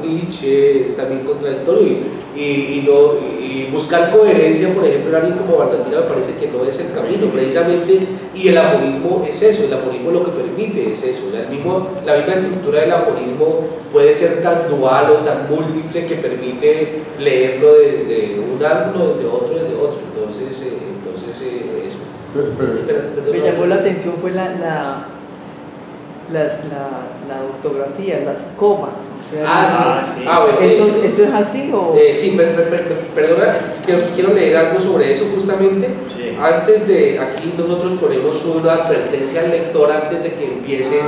Nietzsche es también contradictorio y buscar coherencia, por ejemplo, en alguien como Vargas Vila me parece que no es el camino, precisamente, y el aforismo es eso, el aforismo lo que permite es eso, la misma estructura del aforismo puede ser tan dual o tan múltiple que permite leerlo desde un ángulo, desde otro, entonces eso. Me llamó la atención fue la ortografía, las comas. O sea, sí. Bueno, ¿eso es así o...? Sí, perdona, quiero leer algo sobre eso justamente. Sí. Antes de, aquí nosotros ponemos una advertencia al lector antes de que empiece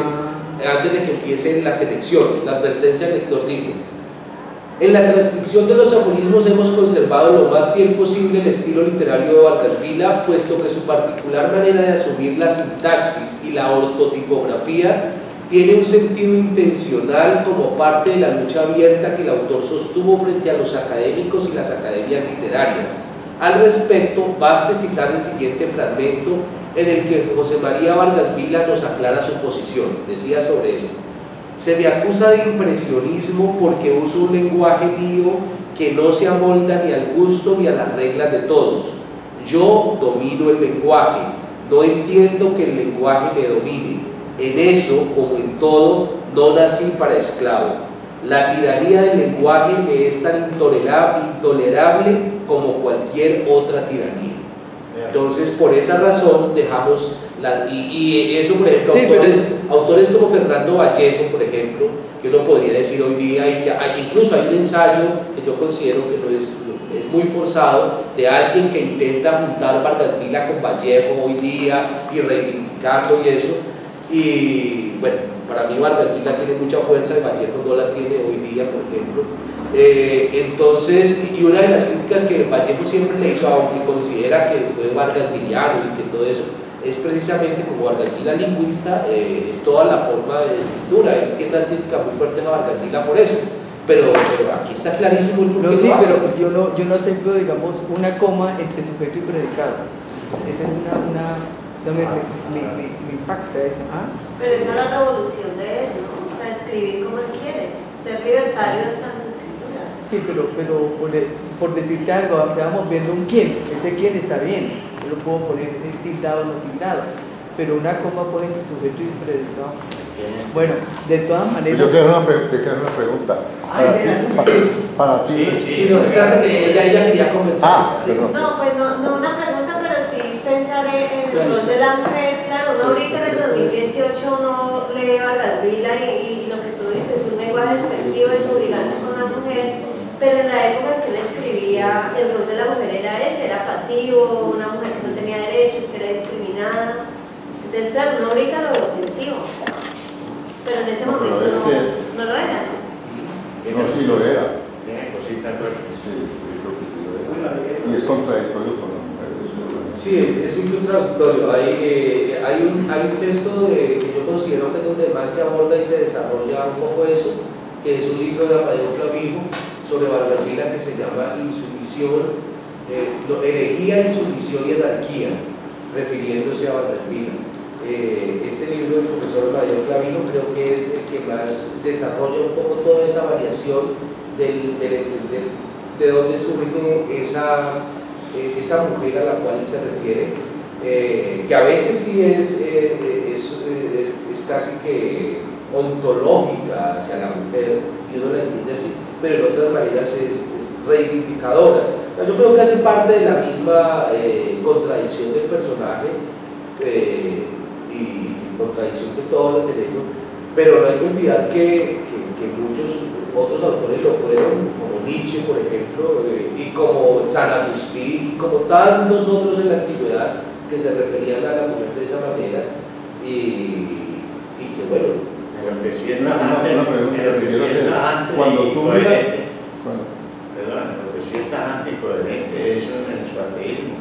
la selección. La advertencia al lector dice: en la transcripción de los aforismos hemos conservado lo más fiel posible el estilo literario de Vargas Vila, puesto que su particular manera de asumir la sintaxis y la ortotipografía tiene un sentido intencional como parte de la lucha abierta que el autor sostuvo frente a los académicos y las academias literarias. Al respecto, baste citar el siguiente fragmento en el que José María Vargas Vila nos aclara su posición. Decía sobre esto: se me acusa de impresionismo porque uso un lenguaje mío que no se amolda ni al gusto ni a las reglas de todos. Yo domino el lenguaje, no entiendo que el lenguaje me domine. En eso, como en todo, no nací para esclavo. La tiranía del lenguaje me es tan intolerable como cualquier otra tiranía. Entonces, por esa razón, dejamos, y eso, por ejemplo, autores como Fernando Vallejo, por ejemplo, que uno podría decir hoy día, incluso hay un ensayo que yo considero que no es muy forzado, de alguien que intenta juntar Vargas Vila con Vallejo hoy día y reivindicarlo y eso. Y bueno, para mí Vargas Vila tiene mucha fuerza y Vallejo no la tiene hoy día, por ejemplo. Entonces, y una de las críticas que Vallejo siempre le hizo, aunque considera que fue Vargas Viliano y que todo eso, es precisamente como Vargas Vila lingüista, es toda la forma de escritura. Él tiene una crítica muy fuerte a Vargas Vila por eso. Pero aquí está clarísimo el por qué lo hace. Pero yo no acepto, digamos, una coma entre sujeto y predicado. Esa es o sea, me impacta eso. ¿Ah? Pero esa es la revolución de él, ¿no? O sea, escribir como él quiere. Ser libertario está en su escritura. Sí, pero por decirte algo, vamos viendo un quién. Ese quién está bien. Yo lo puedo poner tildado o no tildado. Pero una coma pone entre sujeto y predicado. Bueno, de todas maneras. Yo quiero una pregunta. Para ti. Sí, no, espérate que ella quería conversar. No, pues no una pregunta, pero sí pensar en el rol de la mujer. Claro, uno ahorita en el 2018 uno lee Vargas Vila y lo que tú dices, un lenguaje despectivo desobligante con la mujer, pero en la época en que él escribía, el rol de la mujer era ese, era pasivo, una mujer que no tenía derechos, que era discriminada. Entonces, claro, uno ahorita lo ve ofensivo, pero en ese momento no lo era, ¿no? No, sí lo era. Tiene cositas fuertes. Sí, creo que sí lo era. Y es contradictorio con la mujer. Sí, es muy contradictorio. Hay un texto que yo considero que es donde más se aborda y se desarrolla un poco eso, que es un libro de Amadeo Clavijo sobre Vargas Vila que se llama Insumisión, Herejía, Insumisión y Anarquía, refiriéndose a Vargas Vila. Este libro del profesor Amadeo Clavijo creo que es el que más desarrolla un poco toda esa variación de dónde surge esa mujer a la cual él se refiere, que a veces sí es casi que ontológica hacia la mujer y uno la entiende así, pero en otras maneras es reivindicadora. Yo creo que hace parte de la misma contradicción del personaje y contradicción que todos lo tenemos, pero no hay que olvidar que muchos otros autores lo fueron, como Nietzsche, por ejemplo, y como San Agustín, y como tantos otros en la antigüedad que se referían a la mujer de esa manera, y que bueno. Lo que sí está antes cuando tú miras, perdón, lo que sí está antes y coherente eso en su ateísmo.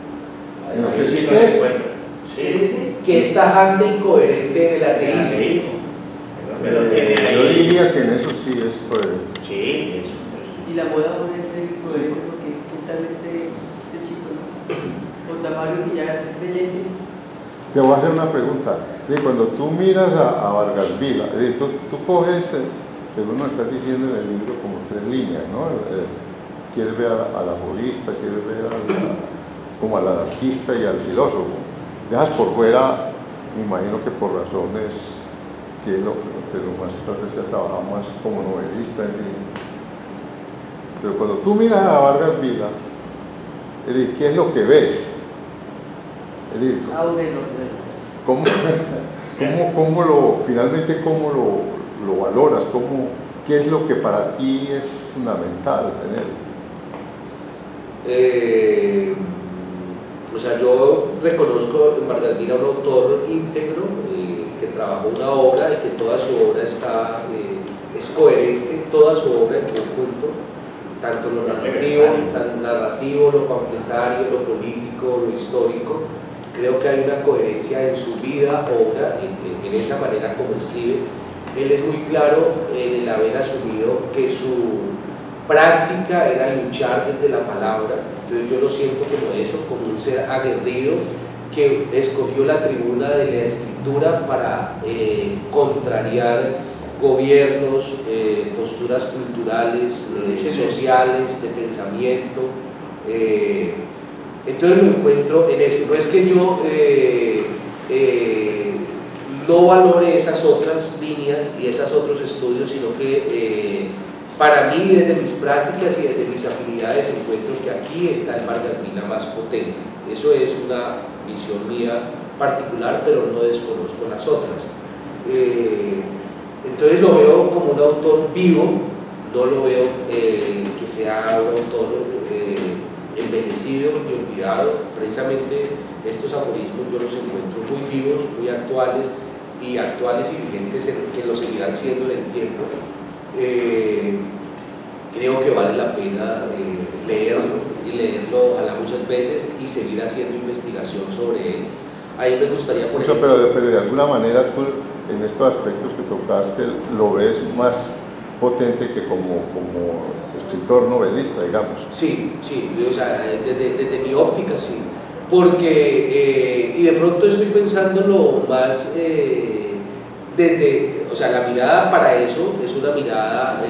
Que es tajante y coherente en el ateísmo. Yo diría que en eso sí es coherente. Sí, eso. Y la moda puede ser coherente porque ¿qué tal este chico, no? Con Tamario, que ya es creyente. Te voy a hacer una pregunta. Cuando tú miras a Vargas Vila, tú coges pero uno está diciendo en el libro como 3 líneas, ¿no? Quieres ver al laborista, quieres ver como al anarquista y al filósofo. Dejas por fuera, me imagino que por razones que pero más otras veces trabajado más como novelista, en fin. Pero cuando tú miras a Vargas Vila, es decir, ¿qué es lo que ves? Es decir, finalmente cómo lo valoras? ¿Qué es lo que para ti es fundamental tener? O sea, yo reconozco en Vargas Vila un autor íntegro que trabajó una obra y que toda su obra es coherente, toda su obra en conjunto, tanto lo narrativo, lo panfletario, lo político, lo histórico. Creo que hay una coherencia en su vida, obra, en esa manera como escribe. Él es muy claro en el haber asumido que su práctica era luchar desde la palabra. Entonces yo lo siento como eso, como un ser aguerrido que escogió la tribuna de la escritura para contrariar gobiernos, posturas culturales, sociales, de pensamiento. Entonces lo encuentro en eso. No es que yo no valore esas otras líneas y esos otros estudios, sino que para mí, desde mis prácticas y desde mis afinidades, encuentro que aquí está el Vargas Vila más potente. Eso es una visión mía particular, pero no desconozco las otras. Entonces lo veo como un autor vivo, no lo veo que sea un autor envejecido ni olvidado. Precisamente estos aforismos yo los encuentro muy vivos, muy actuales y vigentes, que lo seguirán siendo en el tiempo. Creo que vale la pena leerlo y leerlo muchas veces y seguir haciendo investigación sobre él. Ahí me gustaría, por ejemplo... Pero de alguna manera tú, en estos aspectos que tocaste, lo ves más potente que como escritor novelista, digamos. Sí, o sea, desde mi óptica sí, porque, y de pronto estoy pensándolo más o sea, la mirada para eso es una mirada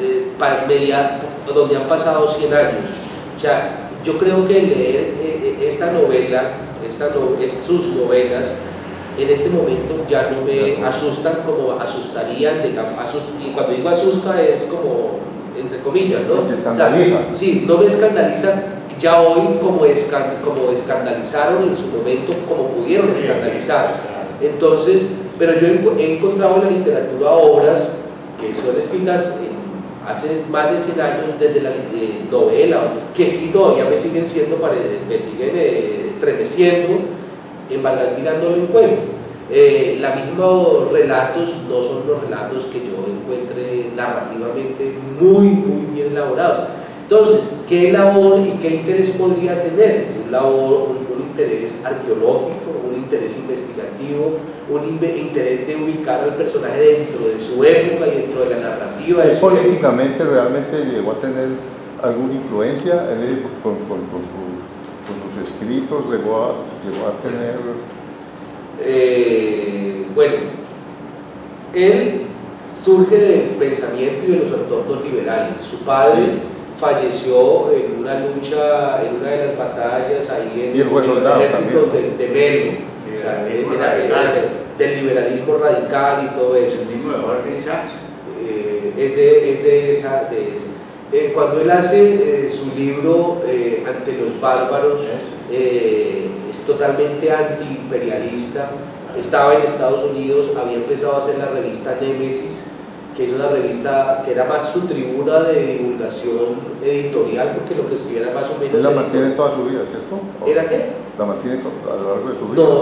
donde han pasado 100 años. O sea, yo creo que leer esta novela, sus novelas, en este momento ya no me asustan como asustarían, digamos, y cuando digo asusta es como, entre comillas, ¿no? Te escandaliza. O sea, sí, no me escandaliza ya hoy como escandalizaron en su momento, como pudieron escandalizar. Entonces, pero yo he encontrado en la literatura obras que son escritas hace más de 100 años, desde la novela, que sí todavía me siguen estremeciendo. En Vargas Vila no lo encuentro. Los mismos relatos no son los relatos que yo encuentre narrativamente muy bien elaborados. Entonces, ¿qué labor y qué interés podría tener? Un interés arqueológico, un interés investigativo, un interés de ubicar al personaje dentro de su época y dentro de la narrativa. ¿Políticamente realmente llegó a tener alguna influencia con sus escritos? ¿Llegó a tener...? Bueno, él surge del pensamiento y de los entornos liberales. Su padre falleció en una lucha, en una de las batallas ahí en los ejércitos de Melo, o sea, del liberalismo radical y todo eso. El mismo de Jorge Isaacs. Es de esa. Cuando él hace su libro Ante los bárbaros, es totalmente antiimperialista. Estaba en Estados Unidos, había empezado a hacer la revista Némesis, que es una revista que era más su tribuna de divulgación editorial, porque lo que escribía era más o menos... ¿La mantiene toda su vida, cierto? ¿Era qué? ¿La mantiene a lo largo de su vida?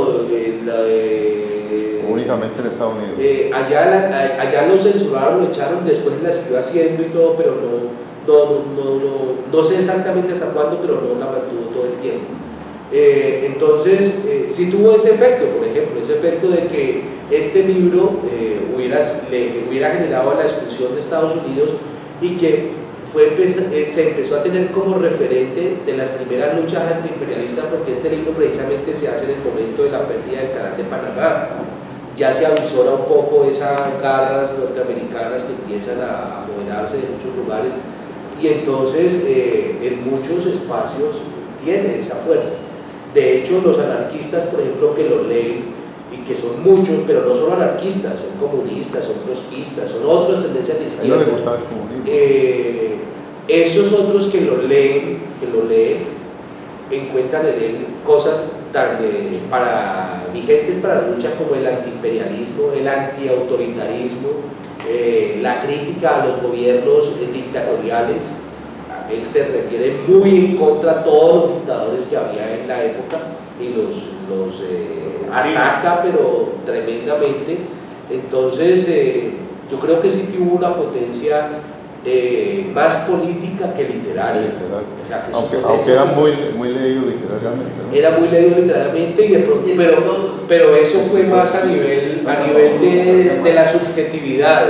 No, únicamente en Estados Unidos. Allá lo censuraron, lo echaron, después la siguió haciendo y todo, pero no sé exactamente hasta cuándo, pero no la mantuvo todo el tiempo. Entonces, sí tuvo ese efecto, por ejemplo, ese efecto de que este libro hubiera generado la expulsión de Estados Unidos y que se empezó a tener como referente de las primeras luchas antiimperialistas, porque este libro precisamente se hace en el momento de la pérdida del canal de Panamá. ya se avisora un poco esas garras norteamericanas que empiezan a apoderarse de muchos lugares, y entonces en muchos espacios tiene esa fuerza. De hecho, los anarquistas, por ejemplo, que lo leen, y que son muchos, pero no son anarquistas, son comunistas, son trotskistas, son otras tendencias de izquierda. A él no le gustaba el comunismo. Esos otros que lo leen, encuentran en él cosas tan vigentes para la lucha como el antiimperialismo, el antiautoritarismo, la crítica a los gobiernos dictatoriales. Él se refiere muy en contra de todos los dictadores que había en la época y los ataca, pero tremendamente. Entonces yo creo que sí tuvo una potencia más política que literaria. O sea, que aunque era muy leído literariamente, ¿no? Era muy leído literariamente, y de pronto, pero eso fue más a nivel de la subjetividad.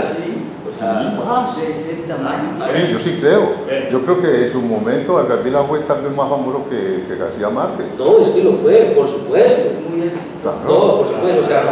Sí, yo sí creo. Yo creo que en su momento Vargas Vila fue tal vez más famoso que García Márquez. No, es que lo fue, por supuesto. Claro. No, por supuesto. O sea,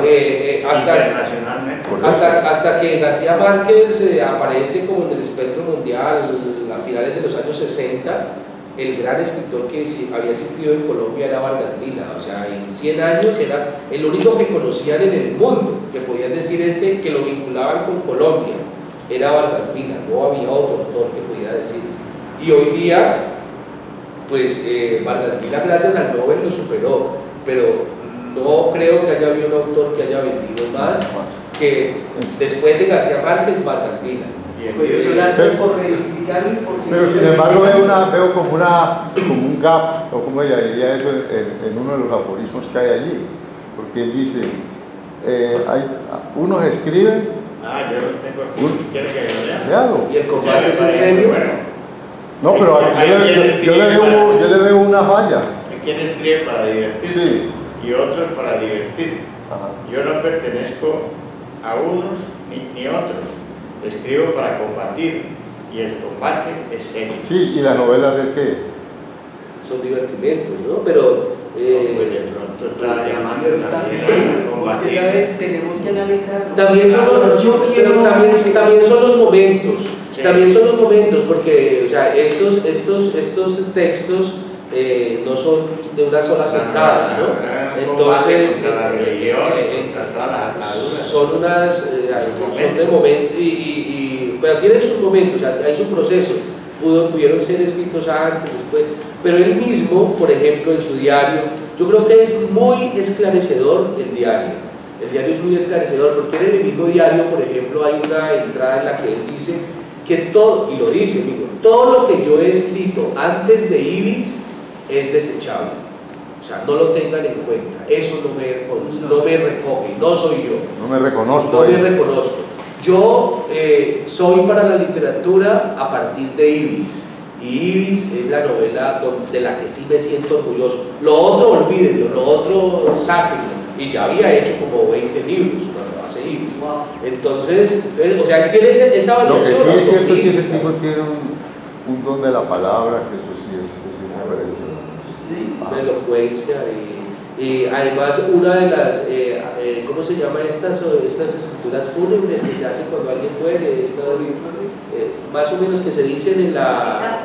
hasta que García Márquez aparece como en el espectro mundial a finales de los años 60, el gran escritor que había existido en Colombia era Vargas Vila. O sea, en 100 años era el único que conocían en el mundo, que podían decir que lo vinculaban con Colombia. Era Vargas Vila, no había otro autor que pudiera decir. Y hoy día, pues Vargas Vila, gracias al Nobel, lo superó, pero no creo que haya habido un autor que haya vendido más que después de García Márquez, Vargas Vila. Pero sin embargo veo como un gap, o como ella diría eso, en uno de los aforismos que hay allí, porque él dice, unos escriben. Yo lo tengo aquí. ¿Quiere que lo lea? Leado. ¿Y el combate es en serio? Bueno, no, pero yo le veo una falla. Hay quien escribe para divertirse, sí, y otros para divertir. Ajá. Yo no pertenezco a unos ni otros. Escribo para combatir, y el combate es serio. Sí, ¿y las novelas de qué? Son divertimentos, ¿no? Pero pues de pronto está llamando también a combatir. Tenemos que analizarlo. También son los momentos. Sí. También son los momentos, porque o sea, estos textos no son de una sola sentada, ¿no? Entonces contra la religión, contra todas las ataduras. Son de momento, pero tienen sus momentos, o sea, hay su proceso. Pudieron ser escritos antes, después, pero él mismo, por ejemplo, en su diario, yo creo que es muy esclarecedor el diario es muy esclarecedor, porque en el mismo diario, por ejemplo, hay una entrada en la que él dice que todo, y lo dice, amigo, todo lo que yo he escrito antes de Ibis es desechable, o sea, no lo tengan en cuenta, eso no me recoge, no soy yo, no me reconozco. Yo soy para la literatura a partir de Ibis, y Ibis es la novela de la que sí me siento orgulloso. Lo otro olvídenlo, lo otro sáquenlo, y ya había hecho como 20 libros cuando hace Ibis. Entonces, o sea, él tiene esa variación. Lo que sí es cierto es que ese tipo tiene un don de la palabra, que eso sí es una referencia. Sí. Una elocuencia y además una de las, ¿cómo se llama estas escrituras fúnebres que se hacen cuando alguien muere? Más o menos que se dicen en la...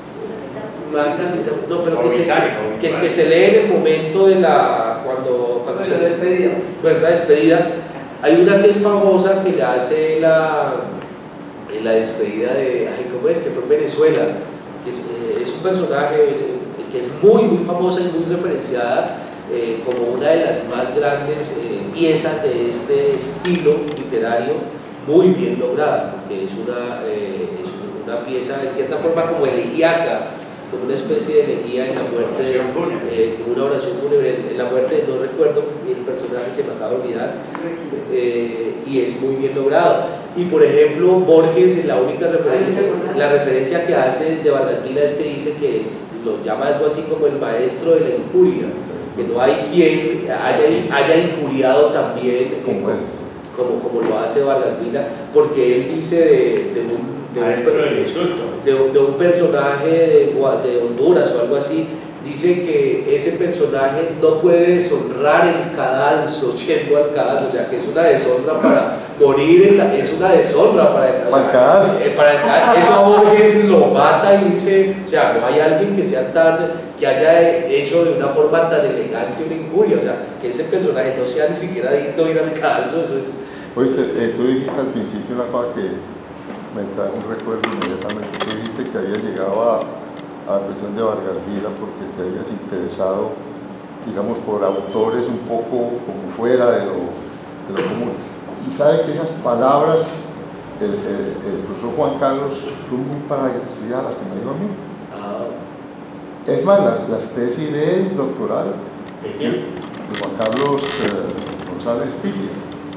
No, pero que se lee en el momento de cuando se despedida. ¿Verdad? Despedida. Hay una que es famosa que le hace en la despedida de... ¿Cómo es? Que fue en Venezuela. Que es un personaje que es muy, muy famosa y muy referenciada como una de las más grandes piezas de este estilo literario, muy bien lograda, porque es una pieza en cierta forma como elegíaca, como una especie de elegía en la muerte, como una oración fúnebre en la muerte, no recuerdo el personaje, se me acaba de olvidar, y es muy bien logrado. Y por ejemplo, Borges, la única referencia que hace de Vargas Vila es que dice que lo llama algo así como el maestro de la injuria, que no hay quien haya injuriado también como lo hace Vargas Vila, porque él dice de un personaje de Honduras o algo así, dice que ese personaje no puede deshonrar el cadalso yendo al cadalso, o sea que es una deshonra para morir, es una deshonra para el cadalso. Eso a Borges lo mata y dice, o sea, no hay alguien que haya hecho de una forma tan elegante una injuria, o sea, que ese personaje no sea ni siquiera digno de ir al cadalso, eso es... Oíste, tú dijiste al principio una cosa que me trae un recuerdo inmediatamente. Tú dijiste que había llegado a la cuestión de Vargas Vila porque te habías interesado, digamos, por autores un poco como fuera de lo común. Y sabe que esas palabras del profesor Juan Carlos son muy parecidas a las que me dijo a mí. Es más, las tesis de él, doctoral, de Juan Carlos González Pilia.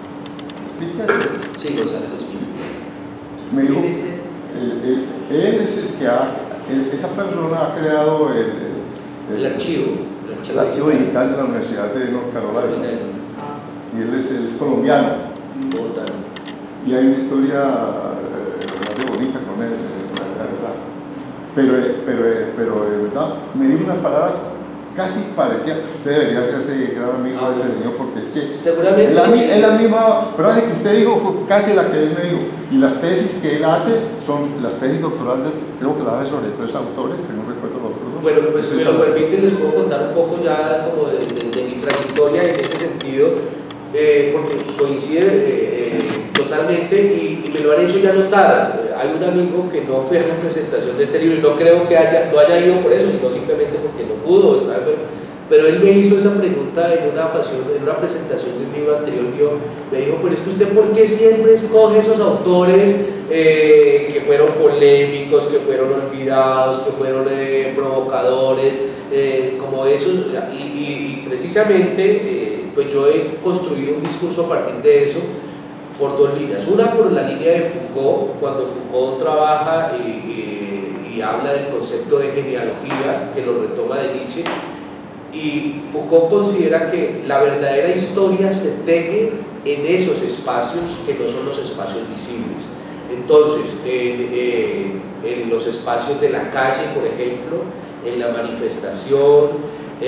Sí, González Espíritu. Me dijo, él es el que esa persona ha creado el archivo digital de la Universidad de North Carolina. Y él es colombiano. Y hay una historia bastante bonita con él, la verdad. Pero de verdad, me dijo unas palabras casi parecidas. Usted debería hacerse gran amigo de ese señor porque es que seguramente es la misma frase que usted dijo, fue casi la que él me dijo. Y las tesis que él hace son las tesis doctorales, creo que las hace sobre 3 autores, que no recuerdo los otros. Bueno, pues si me lo permiten les puedo contar un poco ya como de mi trayectoria en ese sentido, porque coincide totalmente y me lo han hecho ya notar. Hay un amigo que no fue a la presentación de este libro y no creo que no haya ido por eso, sino simplemente porque no pudo estar, pero él me hizo esa pregunta en una presentación de un libro anterior mío. Me dijo, pero es que usted ¿por qué siempre escoge esos autores que fueron polémicos, que fueron olvidados, que fueron provocadores, como esos? Y precisamente pues yo he construido un discurso a partir de eso por 2 líneas. Una por la línea de Foucault, cuando Foucault trabaja y habla del concepto de genealogía, que lo retoma de Nietzsche, y Foucault considera que la verdadera historia se teje en esos espacios que no son los espacios visibles. Entonces, en los espacios de la calle, por ejemplo, en la manifestación,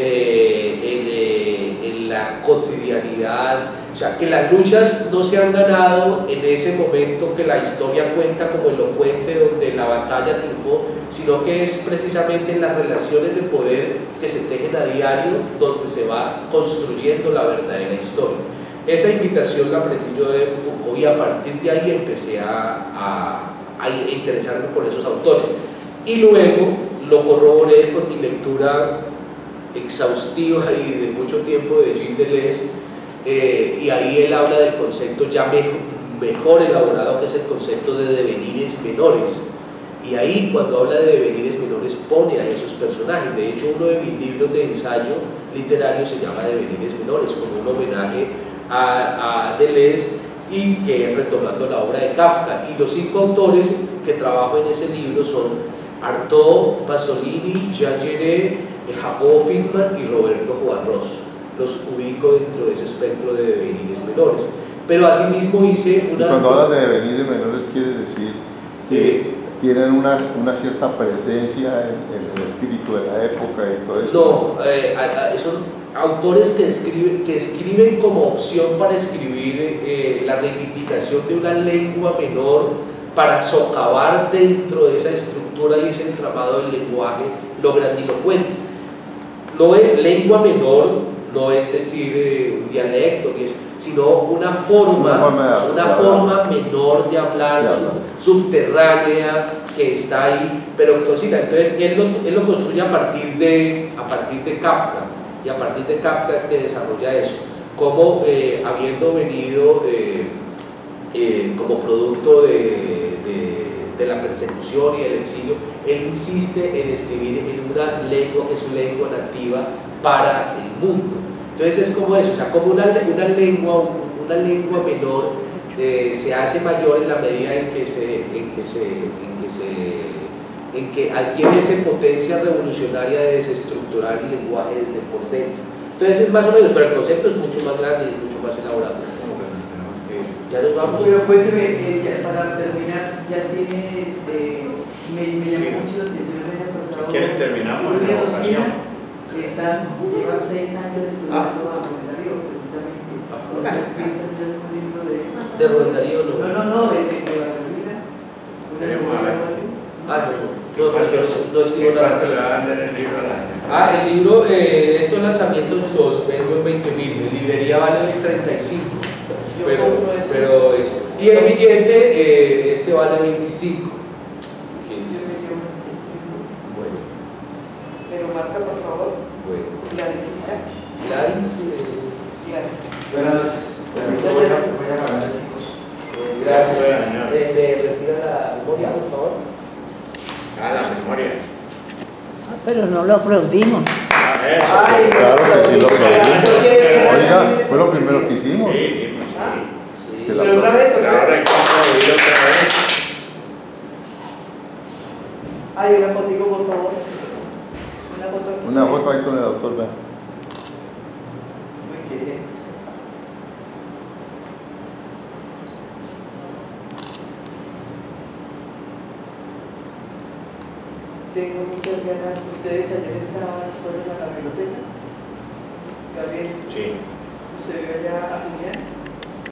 en la cotidianidad, o sea, que las luchas no se han ganado en ese momento que la historia cuenta como elocuente, donde la batalla triunfó, sino que es precisamente en las relaciones de poder que se tejen a diario donde se va construyendo la verdadera historia. Esa invitación la aprendí yo de Foucault y a partir de ahí empecé a interesarme por esos autores. Y luego lo corroboré por mi lectura exhaustiva y de mucho tiempo de Gilles Deleuze, y ahí él habla del concepto ya mejor elaborado, que es el concepto de devenires menores, y ahí cuando habla de devenires menores pone a esos personajes. De hecho, uno de mis libros de ensayo literario se llama Devenires menores, como un homenaje a Deleuze y que es retomando la obra de Kafka. Y los 5 autores que trabajo en ese libro son Artaud, Pasolini, Jean Genet, Jacobo Friedman y Roberto Juan Ros. Los ubico dentro de ese espectro de devenires menores. Pero asimismo hice una... Cuando hablas de devenires menores, ¿quiere decir que tienen una cierta presencia en el espíritu de la época y todo eso? No, son autores que escriben como opción para escribir la reivindicación de una lengua menor para socavar dentro de esa estructura y ese entramado del lenguaje lo grandilocuente. Lengua menor no es decir un dialecto, sino una forma menor de hablar, subterránea, que está ahí, pero cosita. Entonces él lo construye a partir de Kafka, y a partir de Kafka es que desarrolla eso, como habiendo venido como producto de la persecución y el exilio, él insiste en escribir en una lengua que es su lengua nativa para el mundo. Entonces es como eso, o sea, como una lengua menor se hace mayor en la medida en que adquiere esa potencia revolucionaria de desestructurar el lenguaje desde por dentro. Entonces es más o menos, pero el concepto es mucho más grande y mucho más elaborado. Ya nos vamos. Pero cuénteme, para terminar, ya tiene, me llamó mucho la atención el año pasado. ¿Quieren terminamos la votación? Lleva 6 años estudiando a Rubén Darío, precisamente. ¿No empieza a hacer un libro ¿De Rubén Darío no? No, de Barbarina. No, pero yo no escribo nada. ¿Cuánto le van a dar el libro al año? El libro, estos lanzamientos los vendo en 20.000, en librería vale 35. Pero eso. Y el billete, este vale 25. 15. Bueno. Pero marca, por favor. Bueno. Gladys. Buenas noches. Voy a pagar, chicos. Gracias. Señor. ¿Me retira la memoria, por favor? La memoria. Pero no lo aplaudimos. Claro que sí lo pedimos. Oiga, fue lo primero que hicimos. Sí. Sí. Que la- Pero otra vez, Pero ahora hay que aplaudir otra vez. una fotico, por favor. Una foto. Una foto ahí con el doctor, vea. Muy bien. Tengo muchas ganas. ¿Ustedes ayer fueron a la biblioteca? Gabriel, Sí. ¿usted vio allá a